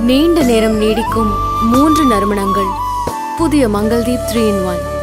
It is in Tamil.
நீண்ட நேரம் நீடிக்கும் 3 நறுமணங்கள். புதிய மங்கள்தீப் 3 in 1.